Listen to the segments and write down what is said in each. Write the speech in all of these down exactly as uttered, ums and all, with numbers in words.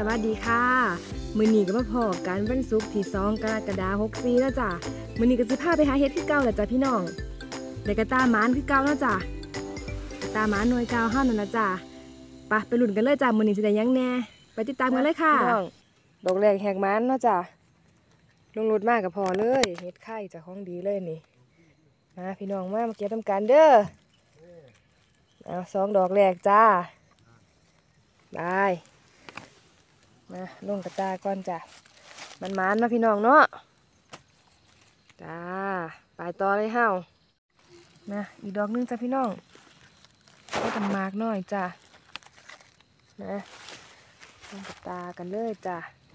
วัสดีค่ะมื้อนี้ก็มาพอกันวันศุกร์ที่สองกรกฎาคมหกสี่แล้วจ้ะมื้อนี้ก็สิพาไปหาเฮ็ดคือเก่าแหละจ้ะพี่น้องได้กระตาหมานคือเก่าแล้วจ้ะกระตาหมานหน่วยเก่าเฮานั่นล่ะจ้ะไปไปลุ้นกันเลยจ้ะมื้อนี้สิได้หยังแน่ไปติดตามกันเลยค่ะพี่น้องดอกแรกแหกหมานเนาะจ้ะลงรถมาก็พอเลยเฮ็ดไข่จ้ะของดีเลยนี่มาพี่น้องมามาเก็บนำกันเด้อเอาสองดอกแรกจ้าได้มาลงกระตาก่อนจ้ะมันมันมาพี่น้องเนาะจ้าไปต่อเลยเฮานะอีกดอกนึงจ้ะพี่น้องก็กันมากหน่อยจ้ะนะลงกระตากันเลยจ้ะ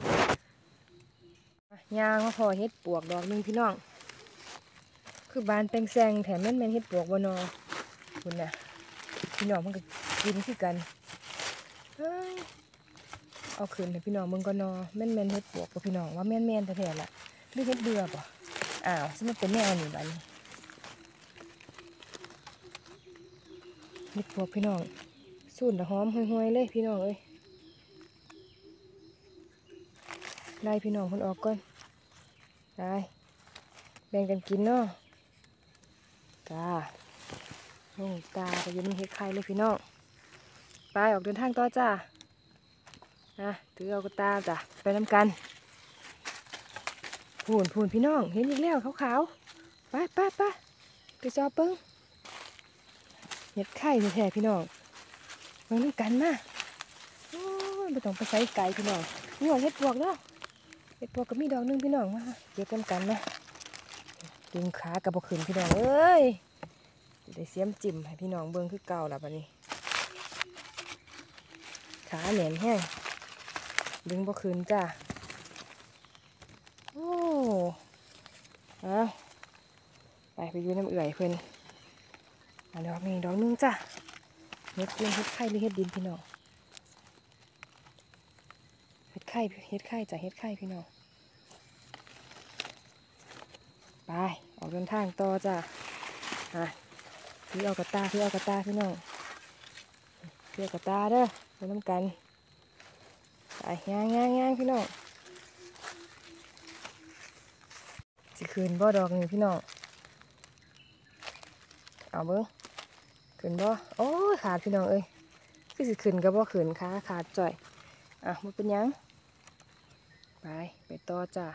ยางมาพอเฮ็ดปวกดอกนึงพี่น้องคือบานแปลงแซงแถมแม่นแม่นเฮ็ดปวกบนอคุณน่ะพี่น้องมันก็กินคือกันเฮ้ยเอาคืนให้พี่น้องมึงก็นอแม่นแม่นเฮ็ดปวกกับพี่น้องว่าแม่นแม่นแท้ๆล่ะหรือเฮ็ดเบื่อป่ะอ้าวฉันเป็นแนวนี่บัดนี้เฮ็ดปวกพี่น้องสูนแต่หอมห่วยๆเลยพี่น้องเอ้ยไล่พี่น้องคนออกก่อนได้แบ่งกันกินเนาะจ้าลงตาไปยืนเฮ็ดไข่เลยพี่น้องไปออกเดินทางต่อจ้านะถือเอากระตาจ้ะไปน้ำกันพูนพูนพี่น้องเห็นอีกแล้วขาวๆไปไปไปไปจอเปิ้งเห็ดไข่แท้ๆพี่น้องมาน้ำกันมาโอ้ยไม่ต้องไปใส่ไก่พี่น้องนี่ว่าเห็ดปวกเนาะเห็ดปวกก็มีดอกนึงพี่น้องมาเก็บกันกันนะดึงขากับบกขืนพี่น้องเอ้ยได้เสียมจิ้มให้พี่น้องเบิ้งคือเก่าแล้วบัดนี้ขาเหนียนแห้งดึงบ่คืนจ้าโอ้เอาไปไปอยู่น้ำเอื่อยเพิ่นอันดอกนี้ดอกนึงจ้าเฮ็ดเลี้ยงเฮ็ดไข่หรือเฮ็ดดินพี่น้องเฮ็ดไข่เฮ็ดไข่จ้ะเฮ็ดไข่พี่น้องไปออกเดินทางต่อจ้าอ่ะพี่เอากระตาพี่เอากระตาพี่น้องพี่เอากระตาเด้อไปน้ำกันไปย่างย่างย่างพี่น้องสิคืนบ่ดอกนี่พี่น้องเอาเบิ้งคืนบ่โอ้ยขาดพี่น้องเอ้ยคือสิคืนก็บ่คืนขาขาดจ่อยอ่ะมันเป็นยังไปไปต่อจ้า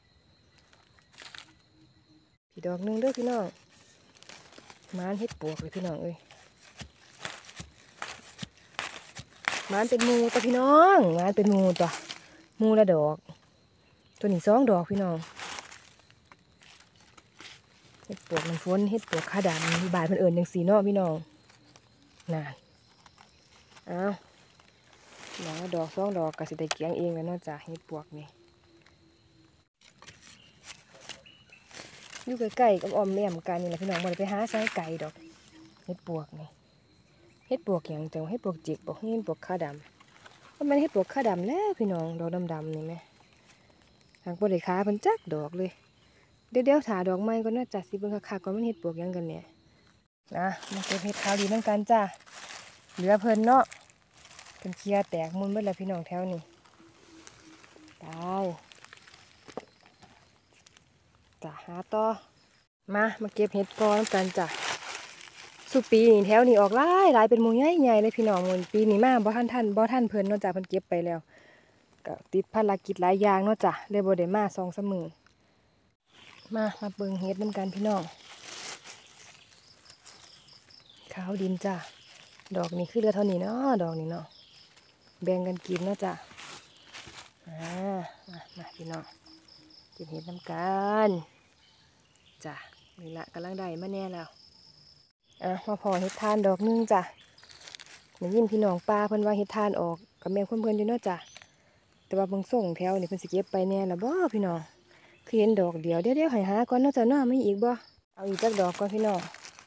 พี่ดอกนึงเด้อพี่น้องมานเฮ็ดปวกเลยพี่น้องเอ้ยมานเป็นมูตัวพี่น้องมานเป็นมูตัวมูละดอกตัวนี้สองดอกพี่น้องเฮ็ดปวกมันฝนเฮ็ดปวกขาดำมีบาดเพิ่นเอิญอย่างสีเนาะพี่น้องน่ะเอาหนาดอกสองดอกก็สิได้เกียงเองแล้วเนาะจ้ะเฮ็ดปวกนี่อยู่ใกล้ๆกับอ้อมแม่มกันนี่แหละพี่น้องบ่ได้ไปหาไสไก่ดอกเฮ็ดปวกนี่เฮ็ดปวกหยังจังเฮ็ดปวกจิกบ่เฮ็ดปวกขาดำก็มันเฮ็ดปวกขาดำแล้วพี่น้องดอกดำๆนี่แม่ทางบ่ได้ขาเพิ่นจักดอกเลยเดี๋ยวเดี๋ยวถาดอกไม้ก็น่าจะสิเบิ่งคักๆก่อนมันเฮ็ดปวกยังกันเนี่ยนะมาเก็บเห็ดขาวดีเหมือนกันจ้าเหลือเพิ่นเนาะเพิ่นเคลียแตกมุนเบิดแล้วพี่น้องแถวนี้ตายจ้าหาต่อมามาเก็บเห็ดกอนกันจ้าสุปีนี่แถวนี้ออกหลายหลายเป็นหมู่ใหญ่ๆเลยพี่น้องมื้อปีนี้มาบ่ทันทันบ่ทันเพิ่นเนาะจ้าเพิ่นเก็บไปแล้วก็ติดภารกิจหลายอย่างเนาะจ้าเลยบ่ได้มา สองสาม มื้อมามาเบิ่งเห็ดนำกันพี่น้องขาวดินจ้ะดอกนี้คือเรือเท่านี้เนาะดอกนี้เนาะแบ่งกันกินเนาะจ้ะอ่ามามาพี่น้องกินเห็ดน้ำกันจ้ะนี่ละกำลังได้มาแน่แล้วอ่ะมาพอเห็ดทานดอกนึงจ้ะได้ยินพี่น้องปลาเพิ่นว่าเห็ดทานออกกับแม่เพิ่นๆอยู่เนาะจ้ะแต่ว่าเบิ่งส่งแถวนี่เพิ่นสิเก็บไปแน่ละบ่พี่น้องคือเห็นดอกเดียวเดี๋ยวเดี๋ยวให้หาก่อนเนาะจ้ะเนาะไม่อีกบ่เอาอีกจักดอกก่อนพี่น้อง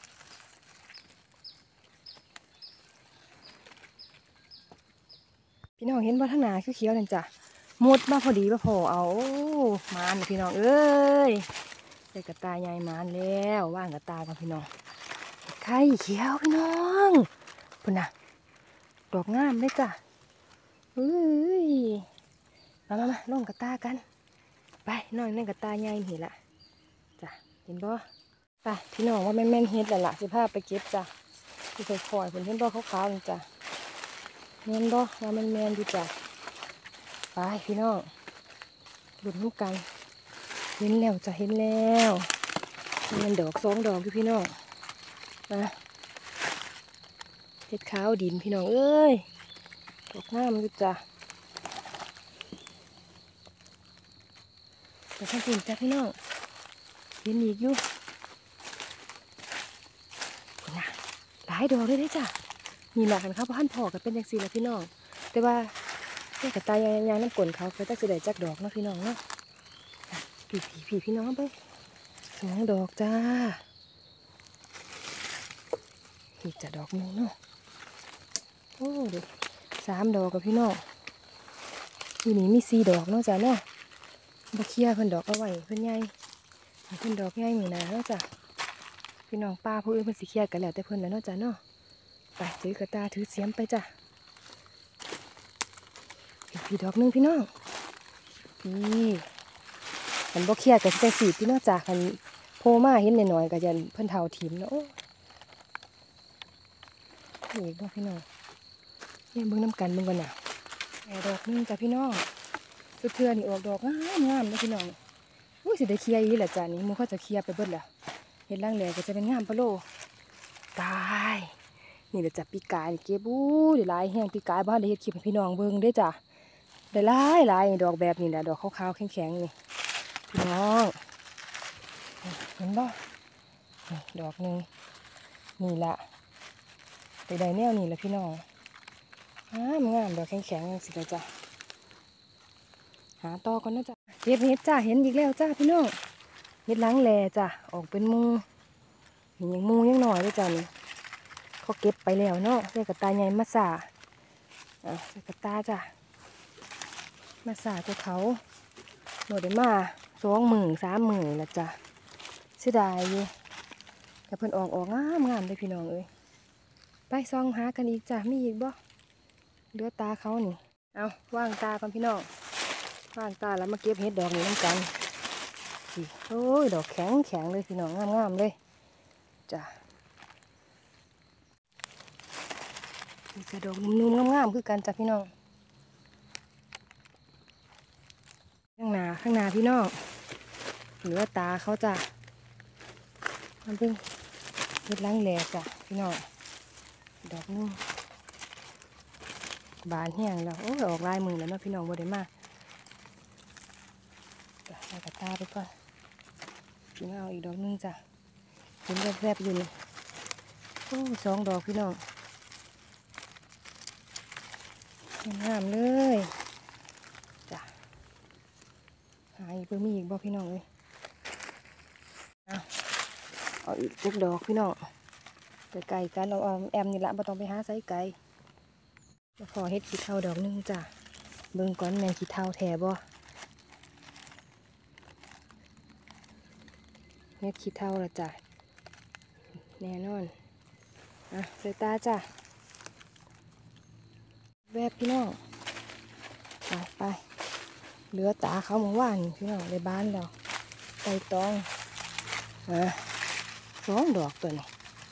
พี่น้องเห็นบ่ทางหน้าคือเขียวนั่นจ้ะมุดมาพอดีมาพอเอามานพี่น้องเอ้ยได้กระตาใหญ่มานแล้วว่างกระตากันพี่น้องไข่เขียวพี่น้องพุ่นน่ะดอกงามเลยจ้ะเฮ้ยมามามาลงกระตากันไปนอนในกระตาใหญ่นี่ละจ้ะเห็นบ่ไปพี่น้องว่าแม่นแม่นเฮ็ดแล้วล่ะสิพาไปเก็บจ้ะที่ค่อยๆเพิ่นเห็นบ่ขาวๆนี่จ้ะแม่นบ่ว่าแม่นแม่นอยู่จ้ะไปพี่น้องหลุดน้ำกันเห็นแล้วจ้ะเห็นแล้วมันดอกสองดอกอยู่พี่น้องมาเฮ็ดขาวดินพี่น้องเอ้ยดอกงามอยู่จ้ะแต่ข้างถึงจ้ะพี่น้องเห็นอีกอยู่นะหลายดอกเลยได้จ้ะนี่แหละกันครับพันพอกันเป็นอย่างสี่แหละพี่น้องแต่ว่าแค่กระตายยางน้ำกลนเขาเขาจะสิได้จักดอกเนาะพี่น้องเนาะผีผีผีพี่น้องไปสองดอกจ้าอีกจะดอกนึงเนาะโอ้เด็กสามดอกกับพี่น้องทีนี้มีสี่ดอกเนาะจ้ะเนาะบะเคียเพิ่นดอกเอาไว้เพิ่นใหญ่เพิ่นดอกใหญ่เหมือนนะเนาะจ้ะพี่น้องป้าผู้อื่นเพิ่นสิเครียดกันแล้วแต่เพิ่นแล้วเนาะจ้ะเนาะไปถือกระตาถือเสียมไปจ้ะพี่ดอกนึงพี่น้องนี่ขันบะเคียกับใจสีพี่น้องจ้ะขันโพมาเห็นหน่อยๆก็ยันเพิ่นเท่าถิ่มเนาะนี่อีกบ่พี่น้องเนี่ยเบิ่งน้ำกันเบิ่งกันน่ะแอดอกนึงจ้ะพี่น้องสุดเทื่อนี่ออกดอกงามงามนะพี่น้องอุ้ยสิได้เคลียร์อีหละจ้ะนี่มูเขาจะเคลียร์ไปเบิดแล้วเห็ดล่างแหลกก็จะเป็นงามปะโลตายนี่เดี๋ยวจับปีกายเก็บอู้เดี๋ยวลายแห้งปีกายบ้านเดี๋ยวเห็ดคลิปให้พี่น้องเบิ่งได้จ้ะได้ลายลายดอกแบบนี้แหละดอกขาวๆแข็งๆนี่พี่น้องเห็นบ่ดอกหนึ่งนี่ละไปได้แนวนี่แหละพี่น้องงามงามดอกแข็งๆสิละจ้ะหาต่อก่อนนะจ้ะเก็บเห็ดจ้าเห็นอีกแล้วจ้าพี่น้องเห็ดล้างแลจ้ะออกเป็นมูนี่ยังมูยังหน่อยด้วยจ้ะนี่เขาเก็บไปแล้วเนาะใส่กระตาใหญ่มาสาอ่ะใส่กระตาจ้ะมาสาตัวเขาหมดได้มาสองหมื่นสามหมื่นละจ้ะเสียดายอยู่แต่เพิ่นออกออกงามงามเลยพี่น้องเอ้ยไปซองหากันอีกจ้ะมีอีกบ่เหลือตาเขานี่เอาว่างตาก่อนพี่น้องว่างตาแล้วมาเก็บเห็ดดอกนี้น้ำกันโอ้ยดอกแข็งแข็งเลยพี่น้องงามงามเลยจ้ะนี่จะดอกนุ่มๆงามๆคือกันจ้ะพี่น้องข้างหน้าข้างหน้าพี่น้องเหลือตาเขาจ้ะมันเพิ่งเห็ดล้างแหลกจ้ะพี่น้องดอกนุ่มบานแห้งแล้วโอ้ยออกลายมือแล้วเนาะพี่น้องบ่ได้มาใส่กระตาไปก่อนกินเอาอีกดอกนึงจ้ะเห็นแวบๆอยู่นี่โอ้สองดอกพี่น้องงามเลยจ้ะหาอีกเพิ่มมีอีกบ่พี่น้องเลยเอาเอาอีกเจ็ดดอกพี่น้องไก่กันเราเอาแอมนี่ละไม่ต้องไปหาไซไก่พอเฮ็ดขี้เท่าดอกนึงจ้ะเบิ่งก่อนแมงขี้เท่าแถบ่เฮ็ดขี้เท่าละจ้ะแน่นอนอ่ะใส่ตาจ้ะแวบพี่น้องไปไปเหลือตาเขาเมื่อวานพี่น้องในบ้านเราไก่ตองอ่ะสองดอกตัวนี้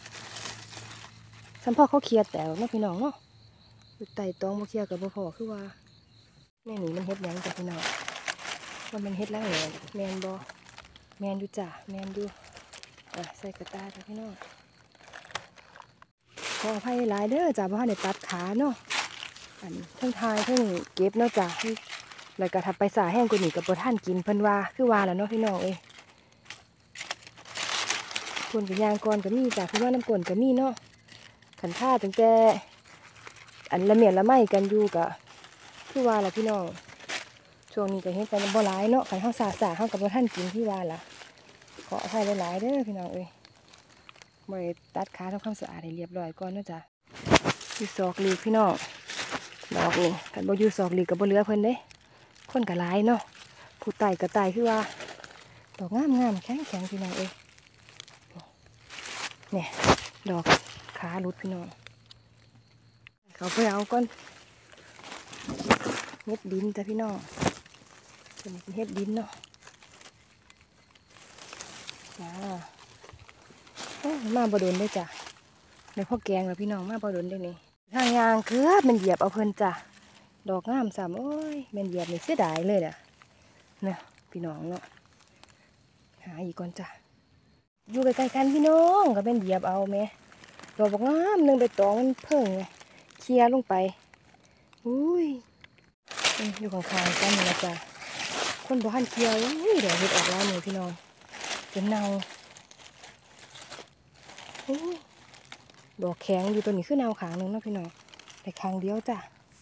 สัมพ่อเขาเคลียร์แต่เนาะพี่น้องเนาะไต่ตองบ่เคลียร์กับบ่พอคือว่าแม่หนีมันเฮ็ดยังจ้ะพี่น้องว่ามันเฮ็ดแล้วเหรอแมนบ่แมนดูจ้ะแมนดูอ่ะใส่กระตาจ้ะพี่น้องขออภัยหลายเด้อจ้ะเพราะว่าได้ตัดขาเนาะอันทั้งทายทั้งเก็บเนาะจ้ะแล้วก็ทับไปสาแห้งกว่านี้กับบ่ท่านกินเพิ่นว่าคือว่าแล้วเนาะพี่น้องเอ้ยคนกับยางก่อนก็มีจ้ะพี่ว่าน้ำกลนก็มีเนาะขันท่าตั้งแต่อันละเมียดละไม้กันอยู่กะคือว่าล่ะพี่น้องช่วงนี้ก็เฮ็ดกันบ่หลายเนาะขันข้าวสาสาข้าวกับบ่ท่านกินที่ว่าล่ะขออภัยหลายๆเด้อพี่น้องเอ้ยบ่ได้ตัดขาทำความสะอาดให้เรียบร้อยก่อนเนาะจ้ะอยู่ศอกหลีกพี่น้องดอกนี่ขันบ่อยู่ศอกหลีกกับบ่เหลือเพิ่นเด้คนก็หลายเนาะผู้ไต่ก็ไต่คือว่าดอกงามๆแข็งๆพี่น้องเอ้ยเนี่ยดอกขาหลุดพี่น้องเขาไปเอาก้อนเม็ดดินจ้ะพี่น้องเป็นเฮ็ดดินเนาะจ้าโอ้มาบดนได้จ้ะในพ่อแกงแล้วพี่น้องมาบดนได้นี่ทางยางเกือบมันเหยียบเอาเพิ่นจ้ะดอกงามสามโอ้ยมันเหยียบนี่เสียดายเลยอ่ะเนี่ยพี่น้องเนาะหาอีกก่อนจ้ะอยู่ใกล้ๆกันพี่น้องก็เป็นเหยียบเอาแม่ดอกบอกงามนึงไปตองมันเพิ่งไงเคลียลงไปอุ้ยอยู่ข้างๆกันนี่นะจ้ะคนบ่หันเคลียอุ้ยเดี๋ยวเห็ดออกแล้วนี่พี่น้องจนเน่าดอกแข็งอยู่ตัวนี้ขึ้นเน่าขางนึงนะพี่น้องแต่ขางเดียวจ้ะ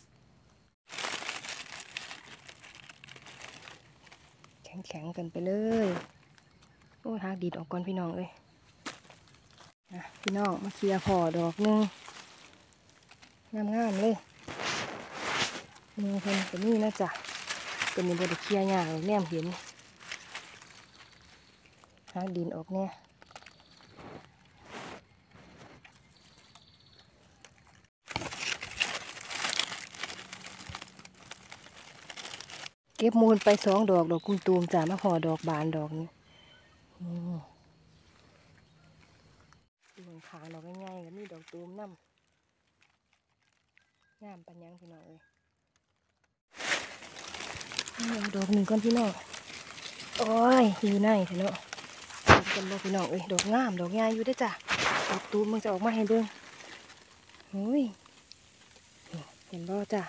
แข็งแข็งกันไปเลยโอ้ยหาดีดออกก่อนพี่น้องเอ้ยนะพี่น้องมาเคลียพอดอกนึงงามๆเลยมือเพิ่นตัวนี้นะจ้ะตัวนี้บไดเคลียยากแนมเห็นหาดินออกเนี่ยเก็บมูลไปสองดอกดอกกุ้งตูมจ้ะมาพอดอกบานดอกนี้ดวงขางดอกง่ายๆก็มีดอกตูมน้ำงามปัญญังพี่น้องเอ้ยดอกหนึ่งก้อนพี่น้องโอ้ยอยู่ในเถอะเนาะเป็นดอกพี่น้องเอ้ยดอกงามดอกง่ายอยู่ได้จ้ะดอกตูมมันจะออกมาให้เบิ่งโอ้ยเห็นบ่จ้ะ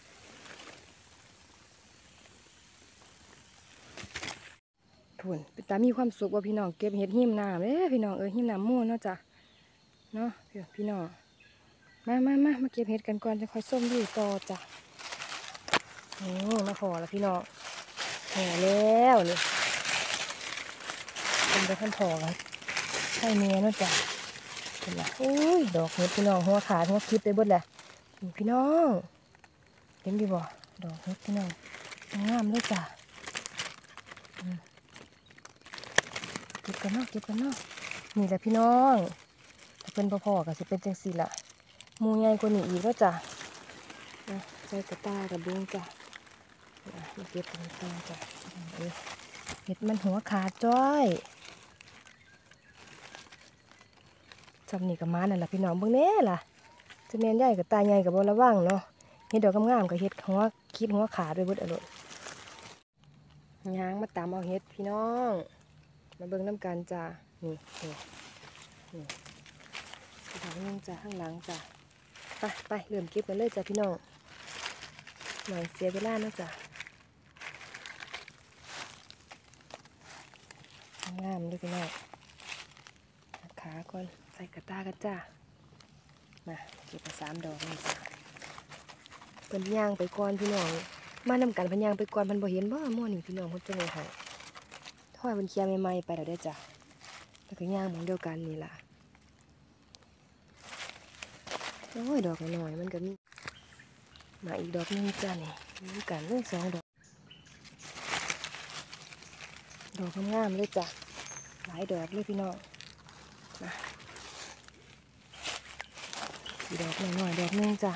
ทุนเป็นตามีความสุขว่าพี่น้องเก็บเห็ดหิมน้ำเอ้พี่น้องเอ้ยหิมน้ำม่วนเนาะจ้ะเนาะพี่น้องมามามามาเก็บเห็ดกันก่อนจะค่อยส้มอยู่ต่อจ้ะโอ้มาพอแล้วพี่น้องแห่แล้วนี่เป็นไปขั้นพอกันใช่เมียเนาะจ้ะเห็นไหมโอ้ยดอกเห็ดพี่น้องหัวขาดหัวคิดไปเบิดแหละพี่น้องเห็นดีบ่ดอกเห็ดพี่น้องงามเลยจ้ะเก็บกันเนาะเก็บกันเนาะนี่แหละพี่น้องถ้าเป็นพอๆก็จะเป็นจังสีละมูใหญ่กว่านี้อีกแล้วจ้ะใส่กระตากระเบื้องจ้ะมาเก็บกันต่อจ้ะเห็ดมันหัวขาดจ้อยจำนี่กับม้านั่นแหละพี่น้องเบื้องแน่ล่ะจะแม่นใหญ่กับตาใหญ่กับบอระว่างเนาะเห็ดดอกงามๆกับเห็ดหัวคิดหัวขาดด้วยบุตรอร่อยยางมาตามเอาเห็ดพี่น้องมาเบิ่งน้ำกันจ้ะนี่นี่นี่ทางนึงจ้ะข้างหลังจ้ะไปไปเริ่มเก็บกันเลยจ้ะพี่น้องหน่อยเสียเวลานะจ้ะงามเลยพี่น้องขาก่อนใส่กระตากันจ้ะมาเก็บไปสามดอกนี่จ้ะเป็นย่างไปก่อนพี่น้องมานำกันพันย่างไปก่อนมันบ่เห็นบ่ม่อนี่พี่น้องคนจะไงให้ถ้อยมันเคลียร์ใหม่ๆไปแล้วได้จ้ะแล้วก็ย่างเหมือนเดียวกันนี่ล่ะโอ้ยดอกหน่อยมันก็มีมาอีกดอกนึงจ้ะนี่มีกันเลยสองดอกดอกงามๆเลยจ้ะหลายดอกเลยพี่น้องมาอีกดอกหน่อยๆดอกนึงจ้ะ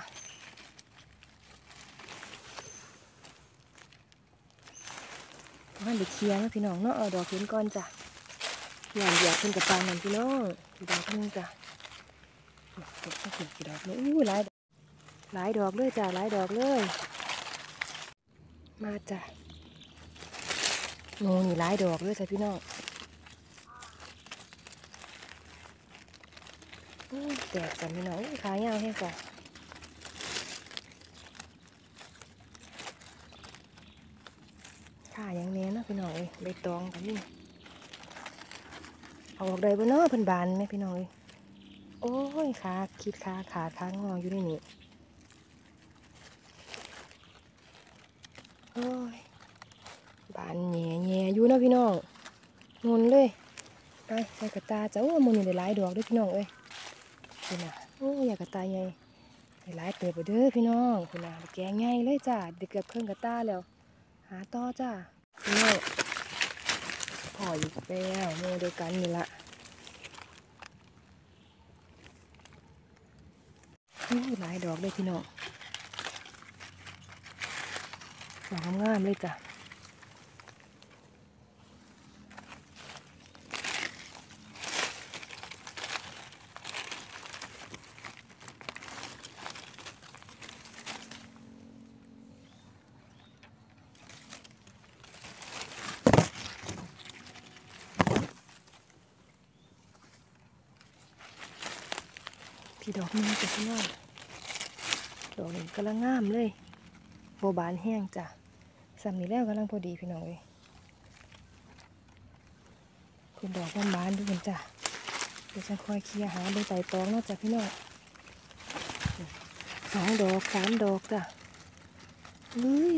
มันเด็กเคลียร์นะพี่น้องเนาะเอาดอกเห็นก่อนจ้ะหยาดหยาดขึ้นกับปางนั่นพี่น้องอีกดอกนึงจ้ะเก็บเก็บกี่ดอกเลยอู้หลายหลายดอกเลยจ้ะหลายดอกเลยมาจ้ะโน่นี่หลายดอกเลยจ้ะพี่น้องแตกจ้ะพี่น้องขายาวแค่ก่อนขาอย่างนี้นะพี่น้องเอ้ยใบตองกันนี่เอาออกได้บ่เนาะเพิ่นบานไหมพี่น้องเอ้ยโอ้ยขาคิดขาขาขางออยู่ในนี้โอ้ยบานแง่แง่อยู่นะพี่น้องงนเลยไปใส่กระตาจ้ะโอ้มือนี่ได้หลายดอกด้วยพี่น้องเอ้ยคุณน่ะโอ้ยอยากกระตาใหญ่ได้หลายเติบไปเด้อพี่น้องคุณน่ะแกงใหญ่เลยจ้ะเด็กเกือบเครื่องกระตาแล้วหาต่อจ้ะนี่พออยู่แล้วโมเดียวกันนี่ละหลายดอกเลยพี่น้องดอกงามเลยจ้ะพี่ดอกนึงจ้ะพี่น้องดอกนี้กำลังงามเลยโบบานแห้งจ้ะสำนี้แล้วกำลังพอดีพี่น้องเลยคุณดอกบานบานดูกันจ้ะเดี๋ยวฉันคอยเคลียร์หาใบไต่ตองนอกจากพี่น้องสองดอกสามดอกจ้ะเฮ้ย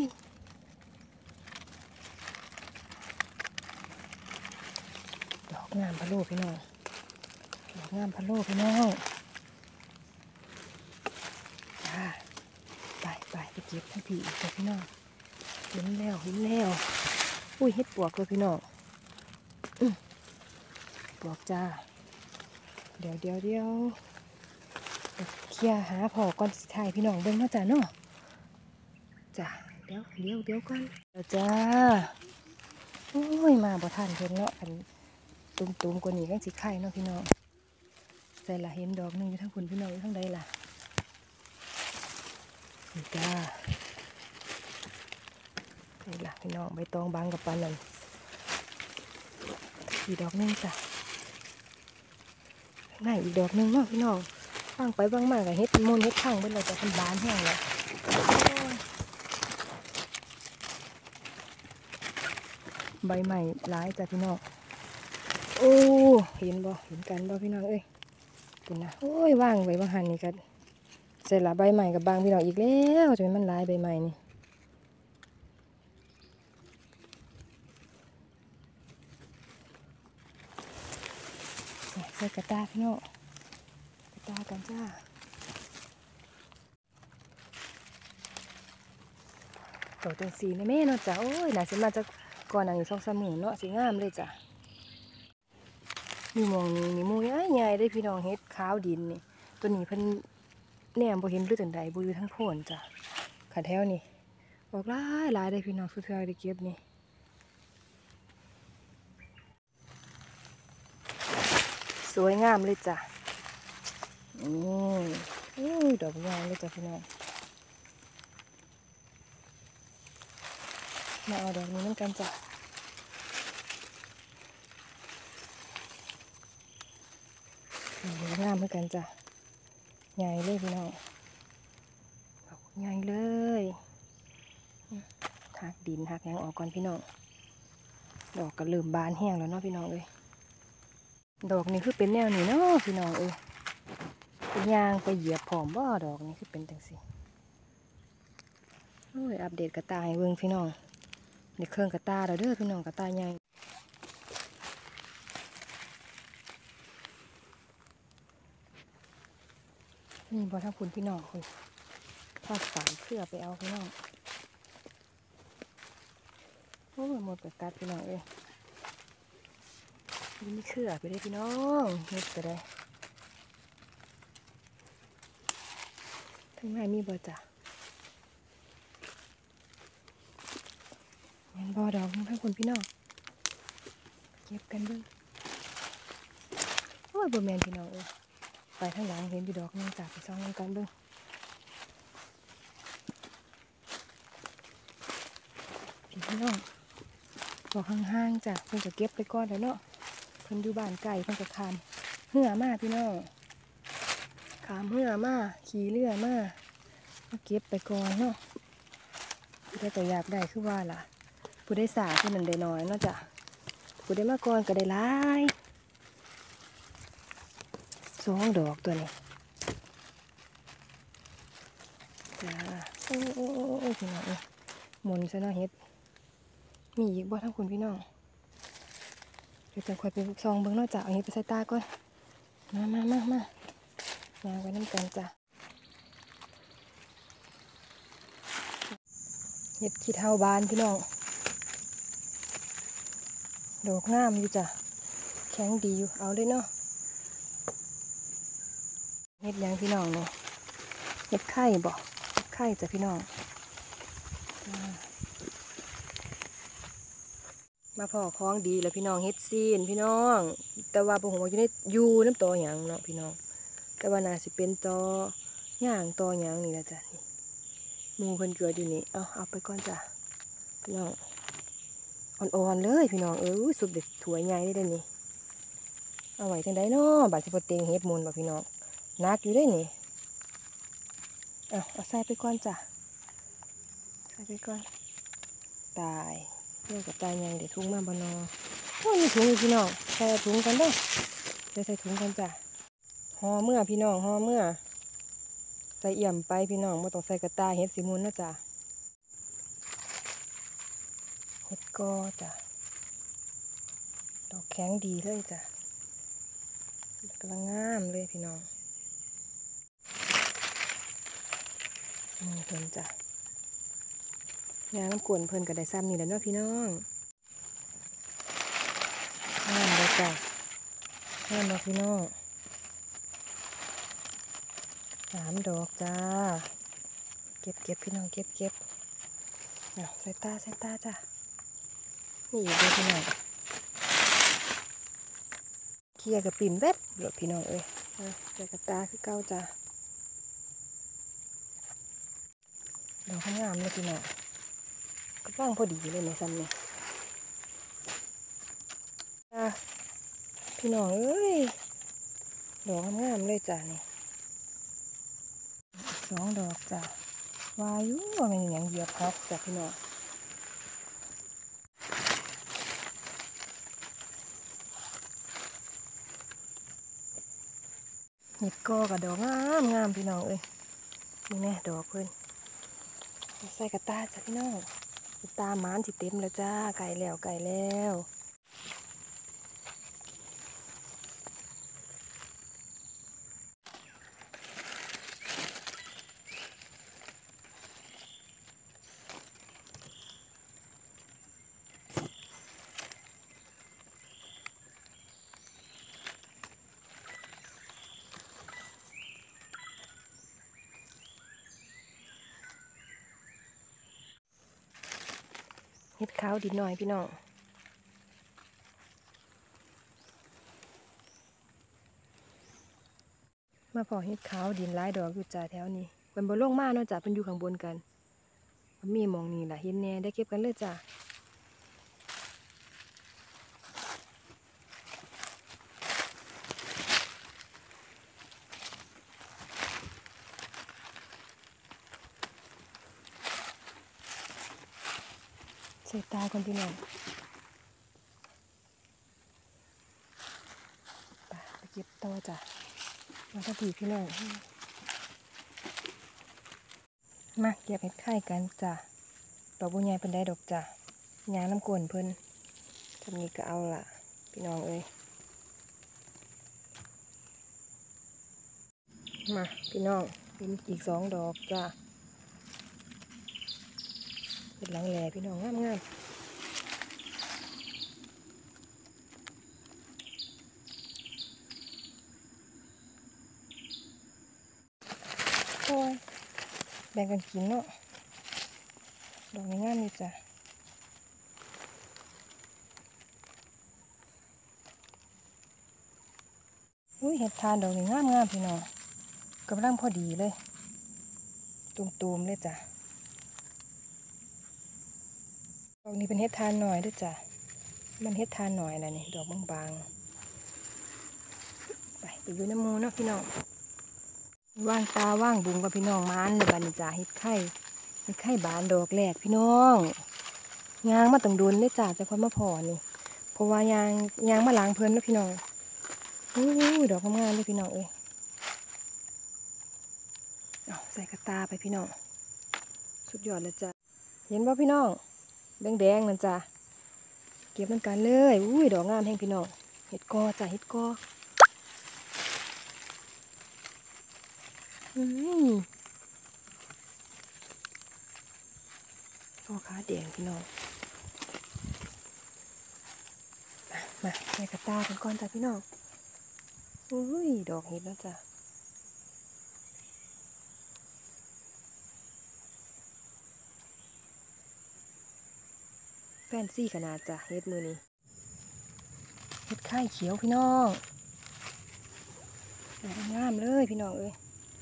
ดอกงามพะโล้พี่น้องดอกงามพะโล้พี่น้องจ้าไปไปไปเก็บทั้งผีอีกจ้ะพี่น้องเห็นแล้วเห็นแล้วอุ้ยเฮ็ดปวกเลยพี่น้องปวกจ้าเดี๋ยวเดี๋ยวเดี๋ยวเคลียร์หาพอก่อนสิถ่ายพี่น้องเบิ่งมาจ้ะเนาะจ้ะเดี๋ยวเดี๋ยวเดี๋ยวก่อนเดี๋ยวจ้าโอ้ยมาบ่ทันเพิ่นเนาะอันตุ้มๆกว่านี้ก็สิไข่เนาะพี่น้องใส่ละเห็นดอกนึงอยู่ทั้งคุณพี่น้องอยู่ทั้งใดล่ะนี่จ้านี่ล่ะพี่น้องใบตองบางกับปานนั่นอีกดอกนึงจ้ะน่าอีกดอกนึงเนาะพี่น้องฟังไปบางมากกับเฮ็ดมูลเฮ็ดข้างเบิ่งเราจะทำบานแห้งแล้วใบใหม่ร้ายจ้ะพี่น้องโอ้เห็นบ่เห็นกันบ่พี่น้องเอ้ยคุณนะโอ้ยว่างไว้บางหันนี่กันเสร็จละใบใหม่กับบางพี่น้องอีกแล้วจะเป็นมันร้ายใบใหม่นี่ใส่กระตาพี่น้องกระตากันจ้าต่อจังสีในแม่เนาะจ้ะโอ้ยน่าสิมาจะก่อนอันนี้สองสามหมื่นเนาะสีงามเลยจ้ะมีมองนี่มีมูใหญ่ๆได้พี่น้องเฮ็ดขาวดินนี่ตัวนี้เพิ่นแหนมบ่เห็นหรือจังใดบ่อยู่ทั้งโพนจ้ะขาแถวนี่ออกหลายหลายได้พี่น้องสุดท้ายได้เก็บนี่สวยงามเลยจ้ะอืมอู้ดอกยางเลยจ้ะพี่น้องมาเอาดอกนี้เหมือนกันจ้ะงามเหมือนกันจ้ะใหญ่เลยพี่น้องดอกใหญ่เลยหักดินหักยางออกก่อนพี่น้องดอกก็เริ่มบานแห้งแล้วเนาะพี่น้องเลยดอกนี้คือเป็นแนวนี้เนาะพี่น้องเอ้ยเป็นยางไปเหยียบผอมบ่ดอกนี้คือเป็นจังสิโอ้ยอัปเดตกระต่ายเบิ่งพี่น้องในเครื่องกระตาเราเด้อพี่น้องกระตาใหญ่นี่บอทั้งคุณพี่น้องคุณทอดฝานเครือไปเอาพี่น้องโอ้หมดกระกัดพี่น้องเอ้ยนี่เครือไปได้พี่น้องเฮ็ดไปได้ทั้งในมีบ่จ้ะยันบ่ดอกทั้งคุณพี่น้องเก็บกันเบิ่งโอ้ยบ่แม่นพี่น้องเอ้ยไปทางหลังเห็นอยู่ดอกนึงจากไปซ่องน้ำกันเบิ่งพี่น้องบอกห่างๆจ้ะเพิ่นจะเก็บไปก่อนแล้วเนาะเพิ่นอยู่บ้านไก่เพิ่นจะคามเหื่อมาพี่น้องขามเหื่อมาขี่เรือมามาเก็บไปก่อนเนาะผู้ได้แต่อยากได้คือว่าล่ะผู้ได้สาผู้นั้นได้น้อยเนาะจ้ะผู้ได้มาก่อนก็ได้หลายสองดอกตัวนี้จ้าโอ้โอ้โอ้โอ้พี่น้องหมุนซะเนาะเฮ็ดมีอีกบ่ทั้งคุณพี่น้องเดี๋ยวจะคอยไปซองเบิ่งเนาะจ้ะเอาเฮ็ดไปใส่ตาก่อนมามามามาย่างไว้น้ำกันจ้ะเฮ็ดขี้เท้าบานพี่น้องดอกงามอยู่จ้ะแข็งดีอยู่เอาเลยเนาะเฮ็ดยังพี่น้องเนาะเฮ็ดไข่บ่เฮ็ดไข่จ้ะพี่น้องมาพอคล้องดีแล้วพี่น้องเฮ็ดซีนพี่น้องแต่ว่าผมว่าอยู่ในยูน้ำตอหยางเนาะพี่น้องแต่ว่าน่าสิเป็นตอหยางตอหยางนี่แหละจ้ะนี่มูเพิ่นเกิดอยู่นี่เอาเอาไปก่อนจ้ะพี่น้องอ่อนๆเลยพี่น้องเออสุดเด็ดถั่วใหญ่ได้เลยนี่เอาไว้จังไดเนาะบาดสิบ่เต็งเฮ็ดมูลบ่พี่น้องนักอยู่ได้นี่เอาเอาใส่ไปก่อนจ้ะใส่ไปก่อนตายเรื่องกับตายยังเดี๋ยวถุงมาบนอโอ้ยมีถุงอยู่พี่น้องใส่ถุงกันเด้อเดี๋ยวใส่ถุงกันจ้ะห่อเมื่อพี่น้องห่อเมื่อใส่เอี่ยมไปพี่น้องไม่ต้องใส่กระตายเห็ดสีมุนนะจ้ะเห็ดกอจ้ะดอกแข็งดีเลยจ้ะกำลังงามเลยพี่น้องนี่เพิ่นจ้ะงานน้ำกวนเพิ่นก็ได้ซ้ำนี่แหละเนาะพี่น้องงามเลยจ้ะงามเลยพี่น้องสามดอกจ้าเก็บเก็บพี่น้องเก็บเก็บเอาใส่ตาใส่ตาจ้ะนี่อีกเลยพี่น้องเคี่ยกับปิ่มแวบหลดพี่น้องเอ้ยใส่กระตาคือเก้าจ้ะดอกงามเลยพี่น้องก็ว่างพอดีเลยเนี่ยซ้ำเนี่ยพี่น้องเอ้ยดอกงามเลยจ้ะนี่สองดอกจ้ะวายุว่ามันอย่างเหยียบครับจ้ะพี่น้องเห็ดกอกับดอกงามงามพี่น้องเอ้ยนี่แน่ดอกเพิ่นใส่กระตาจ้ะพี่น้องกระตาหมานสิเต็มแล้วจ้าไก่แล้วไก่แล้วเห็ดขาวดินหน่อยพี่น้องมาพอเห็ดขาวดินหลายดอกอยู่จ้าแถวนี้มันบนโล่งมากเนาะจ้าเป็นอยู่ข้างบนกันมันมีมองนี่แหละเห็นแน่ได้เก็บกันเลยจ้าใส่ตาคนพี่น้องไปเก็บต่อจ้ะมาทันทีพี่น้องมาเก็บเห็ดไข่กันจ้ะดอกบัวใหญ่เป็นได้ดอกจ้ะยางน้ำกวนเพิ่นทำนี้ก็เอาล่ะพี่น้องเอ้ยมาพี่น้องเป็นอีกสองดอกจ้ะเป็นหลังแหล่พี่น้องงามงามโอ้ยแบ่งกันกินเนาะดอกงามนี่จ้ะอุ้ยเห็ดทานดอกงามงามพี่น้องกำลังพอดีเลยตุ่มๆเลยจ้ะดอกนี้เป็นเห็ดทานหน่อยด้วยจ้ะมันเห็ดทานหน่อยนะนี่ดอกบางๆไปไปอยู่น้ำมูเนาะพี่น้องว่างตาว่างบุงกับพี่น้องมันเลยบานจ้ะเห็ดไข่เห็ดไข่บานดอกแรกพี่น้องยางมาต้องโดนได้จ้ะจะความมาพอนี่เพราะว่ายางยางมาล้างเพลินนะพี่น้องอู้ดอกงามเลยพี่น้องเอ้ยเอาใส่กระตาไปพี่น้องสุดยอดเลยจ้ะเห็นว่าพี่น้องแดงๆนั่นจ้ะเก็บมันกันเลยอุ้ยดอกงามแห้งพี่น้องเห็ดกอจ้ะเห็ดกออืมกอขาแดงพี่น้องมาใส่กระตากันก่อนจ้ะพี่น้องอุ้ยดอกเห็ดแล้วจ้ะแฟนซี่ขนาดจ้ะเห็ดมือนี้เห็ดไข่เขียวพี่น้องดอกงามเลยพี่น้องเอ้ย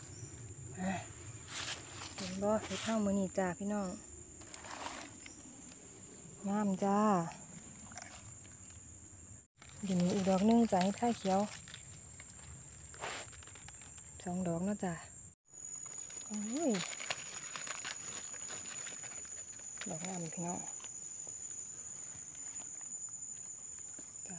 เห็นบ่เห็ดเท่ามือนี้จ้ะพี่น้องงามจ้าเดี๋ยวนี้อีกดอกนึงจ้ะเห็ดไข่เขียวสองดอกเนาะจ้ะโอ้ยดอกงามพี่น้องจ้ะ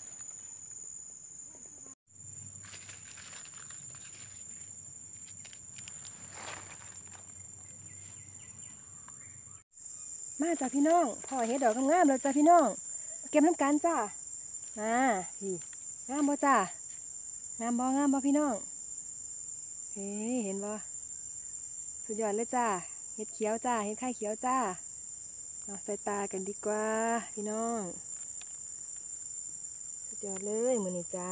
มาจ้ะพี่น้องพ่อเห็ดดอกงามๆเลยจ้ะพี่น้องเก็บน้ำกันจ้ะมาพี่งามบ่จ้ะงามบ่งามบ่พี่น้องเฮ้เห็นบ่สุดยอดเลยจ้ะเห็ดเขียวจ้ะเห็ดไข่เขียวจ้ะเอาใส่ตากันดีกว่าพี่น้องสุดยอดเลยมื้อนี้จ้า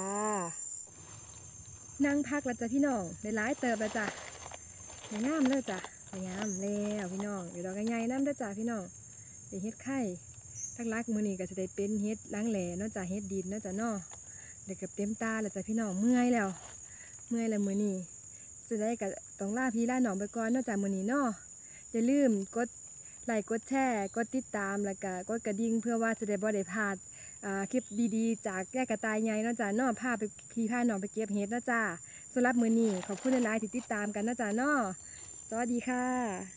นั่งพักแล้วจ้ะพี่น้องได้หลายเติบแล้วจ้ะสวยงามเลยจ้ะสวยงามแล้วพี่น้องเดี๋ยวดอกใหญ่ๆน้ำเด้อจ้ะพี่น้องเป็นเห็ดไข่ทักลักมื้อนี้ก็จะได้เป็นเห็ดล้างแหล่เนาะจ้ะเห็ดดินเนาะจ้ะเนาะเดี๋ยวกับเต็มตาแล้วจ้ะพี่น้องเมื่อยแล้วเมื่อยแล้วมื้อนี้จะได้กับต้องลาพี่ลาน้องไปก่อนเนาะจ้ะมื้อนี้เนาะอย่าลืมกดไลค์กดแชร์กดติดตามแล้วก็กดกระดิ่งเพื่อว่าจะได้บ่ได้พลาดคลิปดีๆจากแก้กระต่ายใหญ่เนาะจ้ะเนาะพาไปพี่พาน้องไปเก็บเห็ดเนาะจ้ะสำหรับมื้อนี้ขอบคุณหลายๆที่ติดตามกันเนาะจ้ะเนาะสวัสดีค่ะ